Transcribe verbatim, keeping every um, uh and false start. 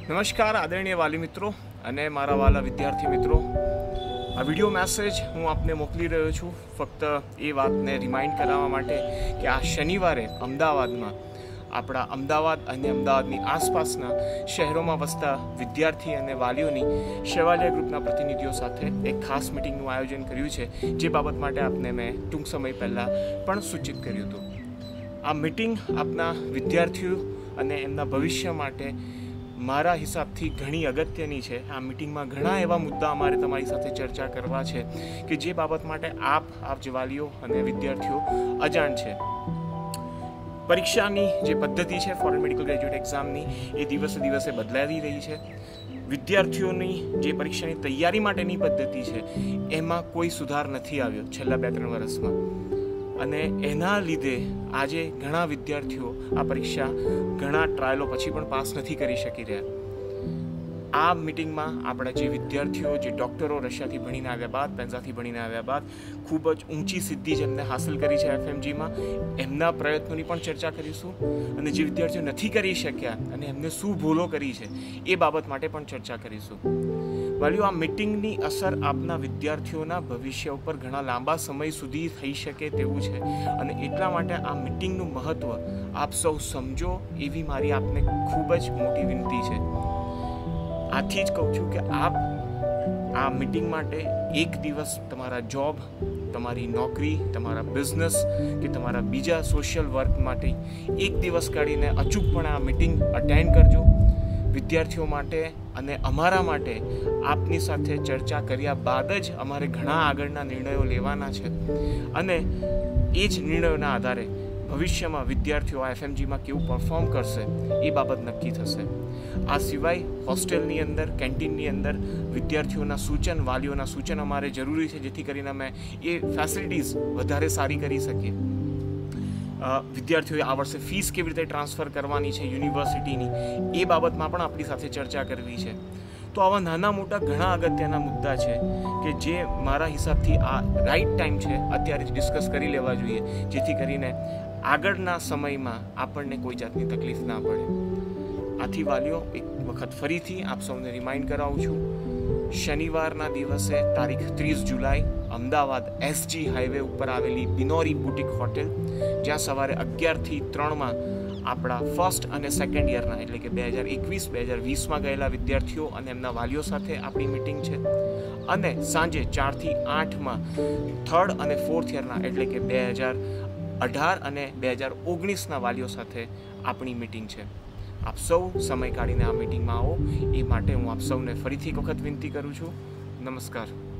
નમસ્કાર આદરણીય વાલી મિત્રો અને મારા વાલા વિદ્યાર્થી મિત્રો, આ વિડીયો મેસેજ હું આપને મોકલી રહ્યો છું ફક્ત એ વાતને રિમાઇન્ડ કરાવવા માટે કે આ શનિવારે અમદાવાદમાં આપણા અમદાવાદ અને અમદાવાદની આસપાસના શહેરોમાં વસતા વિદ્યાર્થી અને વાલીઓની શેવાલિયા ગ્રુપના પ્રતિનિધિઓ સાથે એક ખાસ મિટિંગનું આયોજન કર્યું છે, જે બાબત માટે આપને મેં ટૂંક સમય પહેલાં પણ સૂચિત કર્યું હતું. આ મિટિંગ આપના વિદ્યાર્થીઓ અને એમના ભવિષ્ય માટે મારા હિસાબથી ઘણી અગત્યની છે. આ મિટિંગમાં ઘણા એવા મુદ્દા અમારે તમારી સાથે ચર્ચા કરવા છે કે જે બાબત માટે આપ આપ જે વાલીઓ અને વિદ્યાર્થીઓ અજાણ છે. પરીક્ષાની જે પદ્ધતિ છે ફોરેન મેડિકલ ગ્રેજ્યુએટ એક્ઝામની, એ દિવસે દિવસે બદલાઈ રહી છે. વિદ્યાર્થીઓની જે પરીક્ષાની તૈયારી માટેની પદ્ધતિ છે એમાં કોઈ સુધાર નથી આવ્યો છેલ્લા બે ત્રણ વર્ષમાં, અને એના લીધે આજે ઘણા વિદ્યાર્થીઓ આ પરીક્ષા ઘણા ટ્રાયલો પછી પણ પાસ નથી કરી શકી રહ્યા. આ મિટિંગમાં આપણા જે વિદ્યાર્થીઓ, જે ડૉક્ટરો રશિયાથી ભણીને આવ્યા બાદ, પેન્ઝાથી ભણીને આવ્યા બાદ ખૂબ જ ઊંચી સિદ્ધિ જેમને હાંસલ કરી છે એફએમજીમાં, એમના પ્રયત્નોની પણ ચર્ચા કરીશું. અને જે વિદ્યાર્થીઓ નથી કરી શક્યા અને એમને શું ભૂલો કરી છે એ બાબત માટે પણ ચર્ચા કરીશું. વાલીઓ, આ મિટિંગની અસર આપના વિદ્યાર્થીઓના ભવિષ્ય ઉપર ઘણા લાંબા સમય સુધી થઈ શકે તેવું છે, અને એટલા માટે આ મિટિંગનું મહત્ત્વ આપ સૌ સમજો એવી મારી આપને ખૂબ જ મોટી વિનંતી છે. આથી જ કહું છું કે આપ આ મિટિંગ માટે એક દિવસ તમારા જોબ, તમારી નોકરી, તમારા બિઝનેસ કે તમારા બીજા સોશિયલ વર્ક માટે એક દિવસ કાઢીને અચૂકપણે આ મિટિંગ અટેન્ડ કરજો. વિદ્યાર્થીઓ માટે અને અમારા માટે આપની સાથે ચર્ચા કર્યા બાદ જ અમારે ઘણા આગળના નિર્ણયો લેવાના છે, અને એ જ નિર્ણયોના આધારે ભવિષ્યમાં વિદ્યાર્થીઓ આ એફએમજીમાં કેવું પરફોર્મ કરશે એ બાબત નક્કી થશે. આ સિવાય હોસ્ટેલની અંદર, કેન્ટીનની અંદર વિદ્યાર્થીઓના સૂચન, વાલીઓના સૂચન અમારે જરૂરી છે, જેથી કરીને અમે એ ફેસિલિટીઝ વધારે સારી કરી શકીએ. વિદ્યાર્થીઓએ આ વર્ષે ફીસ કેવી રીતે ટ્રાન્સફર કરવાની છે યુનિવર્સિટીની, એ બાબતમાં પણ આપણી સાથે ચર્ચા કરવી છે. તો આવા નાના મોટા ઘણા અગત્યના મુદ્દા છે કે જે મારા હિસાબથી આ રાઈટ ટાઈમ છે અત્યારે જ ડિસ્કસ કરી લેવા જોઈએ, જેથી કરીને આગળના સમયમાં આપણને કોઈ જાતની તકલીફ ના પડે. આથી વાલીઓ, એક વખત ફરીથી આપ સૌને રિમાઇન્ડ કરાવું છું, શનિવારના દિવસે તારીખ ત્રીસ જુલાઈ અમદાવાદ એસજી હાઈવે ઉપર આવેલી બિનોરી બુટીક હોટેલ, જ્યાં સવારે અગિયારથી ત્રણમાં આપણા ફર્સ્ટ અને સેકન્ડ યરના એટલે કે બે હજાર એકવીસ બે હજાર વીસમાં ગયેલા વિદ્યાર્થીઓ અને એમના વાલીઓ સાથે આપણી મિટિંગ છે, અને સાંજે ચારથી આઠમાં થર્ડ અને ફોર્થ યરના એટલે કે બે હજાર અઢાર અને બે હજાર ઓગણીસના વાલીઓ સાથે આપણી મિટિંગ છે. આપ સૌ સમય કાઢીને આ મિટિંગમાં આવો, એ માટે હું આપ સૌને ફરીથી એક વખત વિનંતી કરું છું. નમસ્કાર.